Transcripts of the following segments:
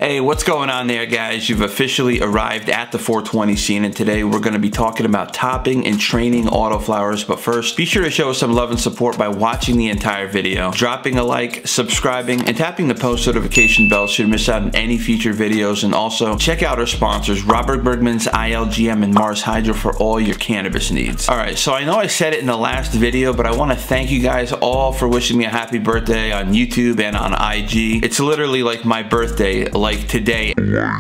Hey, what's going on there, guys? You've officially arrived at the 420 scene, and today we're going to be talking about topping and training autoflowers. But first, be sure to show us some love and support by watching the entire video, dropping a like, subscribing, and tapping the post notification bell so you don't miss out on any future videos. And also, check out our sponsors, Robert Bergman's ILGM and Mars Hydro, for all your cannabis needs. Alright, so I know I said it in the last video, but I want to thank you guys all for wishing me a happy birthday on YouTube and on IG. It's literally like my birthday, like today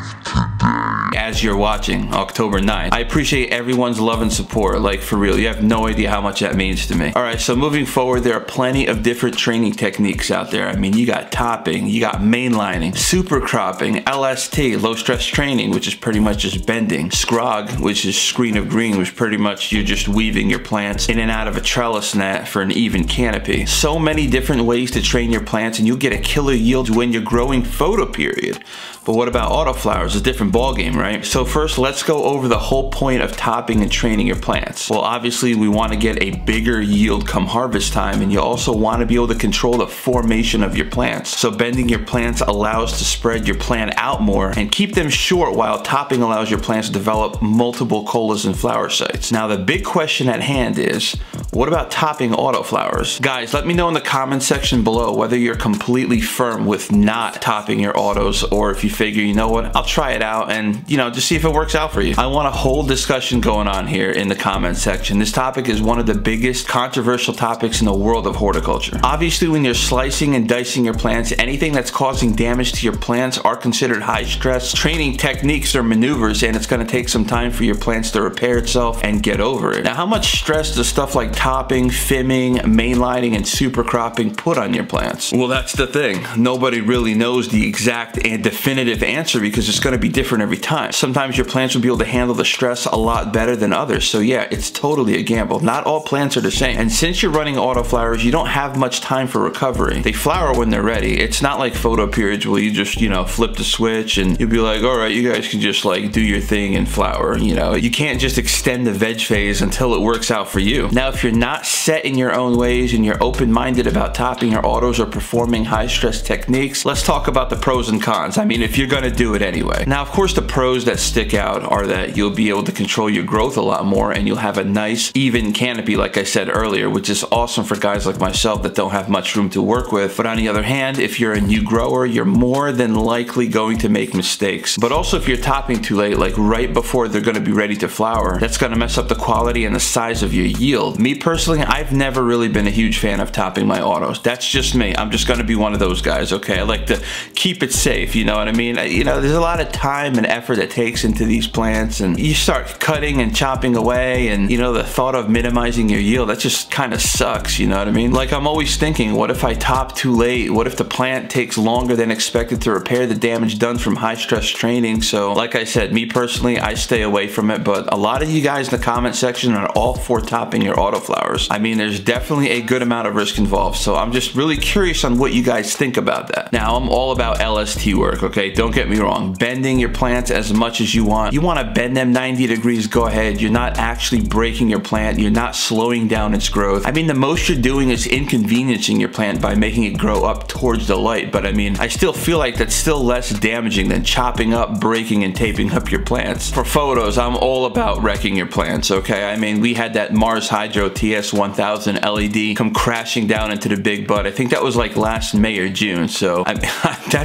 as you're watching, October 9th. I appreciate everyone's love and support, like for real. You have no idea how much that means to me. Alright, so moving forward, there are plenty of different training techniques out there. I mean, you got topping, you got mainlining, super cropping, LST, low stress training, which is pretty much just bending, scrog, which is screen of green, which pretty much you're just weaving your plants in and out of a trellis net for an even canopy. So many different ways to train your plants, and you'll get a killer yield when you're growing photoperiod. But what about autoflowers? It's a different ballgame, right? So first, let's go over the whole point of topping and training your plants. Well, obviously, we want to get a bigger yield come harvest time, and you also want to be able to control the formation of your plants. So bending your plants allows to spread your plant out more and keep them short, while topping allows your plants to develop multiple colas and flower sites. Now, the big question at hand is, what about topping autoflowers? Guys, let me know in the comment section below whether you're completely firm with not topping your autos, or if you figure, you know what, I'll try it out and, you know, just see if it works out for you. I want a whole discussion going on here in the comment section. This topic is one of the biggest controversial topics in the world of horticulture. Obviously, when you're slicing and dicing your plants, anything that's causing damage to your plants are considered high stress training techniques or maneuvers, and it's going to take some time for your plants to repair itself and get over it. Now, how much stress does stuff like topping, fimming, mainlining, and super cropping put on your plants? Well, that's the thing. Nobody really knows the exact and definitive answer, because it's going to be different every time. Sometimes your plants will be able to handle the stress a lot better than others. So yeah, it's totally a gamble. Not all plants are the same. And since you're running autoflowers, you don't have much time for recovery. They flower when they're ready. It's not like photoperiods where you just, you know, flip the switch and you'll be like, all right, you guys can just like do your thing and flower. You know, you can't just extend the veg phase until it works out for you. Now, if you're not set in your own ways and you're open-minded about topping your autos or performing high stress techniques, let's talk about the pros and cons. I mean, if you're gonna do it anyway. Now, of course, the pros that stick out are that you'll be able to control your growth a lot more, and you'll have a nice even canopy, like I said earlier, which is awesome for guys like myself that don't have much room to work with. But on the other hand, if you're a new grower, you're more than likely going to make mistakes. But also, if you're topping too late, like right before they're gonna be ready to flower, that's gonna mess up the quality and the size of your yield. Me personally, I've never really been a huge fan of topping my autos. That's just me. I'm just gonna be one of those guys, okay? I like to keep it safe, you know what I mean? You know, there's a lot of time and effort that takes into these plants, and you start cutting and chopping away, and you know, the thought of minimizing your yield, that just kind of sucks, you know what I mean? Like, I'm always thinking, what if I top too late? What if the plant takes longer than expected to repair the damage done from high stress training? So like I said, me personally, I stay away from it, but a lot of you guys in the comment section are all for topping your autoflowers. I mean, there's definitely a good amount of risk involved, so I'm just really curious on what you guys think about that. Now, I'm all about LST work, okay? Don't get me wrong. Bending your plants as much as you want. You want to bend them 90 degrees, go ahead. You're not actually breaking your plant. You're not slowing down its growth. I mean, the most you're doing is inconveniencing your plant by making it grow up towards the light. But I mean, I still feel like that's still less damaging than chopping up, breaking, and taping up your plants. For photos, I'm all about wrecking your plants, okay? I mean, we had that Mars Hydro TS1000 LED come crashing down into the big bud. I think that was like last May or June. So I mean,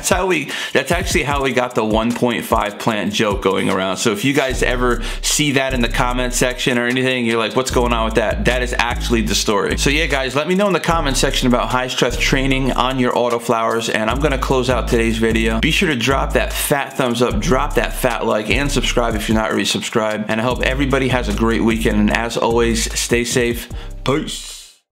that's actually how we got the 1.5 plant joke going around. So if you guys ever see that in the comment section or anything, you're like, what's going on with that? That is actually the story. So yeah, guys, let me know in the comment section about high stress training on your autoflowers, and I'm gonna close out today's video. Be sure to drop that fat thumbs up, drop that fat like, and subscribe if you're not already subscribed. And I hope everybody has a great weekend, and as always, stay safe. Peace.